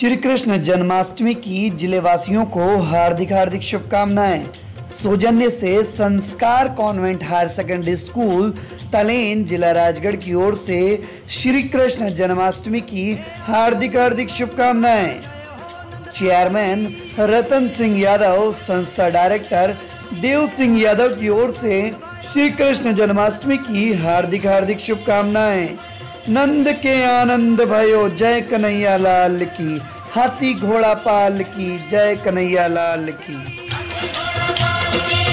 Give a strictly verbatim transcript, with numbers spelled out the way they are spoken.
श्री कृष्ण जन्माष्टमी की जिलेवासियों को हार्दिक हार्दिक शुभकामनाएं। सौजन्य से Sanskar convent higher secondary school Talen जिला राजगढ़ की ओर से श्री कृष्ण जन्माष्टमी की हार्दिक हार्दिक शुभकामनाएं। चेयरमैन रतन सिंह यादव, संस्था डायरेक्टर देव सिंह यादव की ओर से श्री कृष्ण जन्माष्टमी की हार्दिक हार्दिक शुभकामनाएं। नंद के आनंद भयो जय कन्हैया लाल की, हाथी घोड़ा पाल की जय कन्हैया लाल की।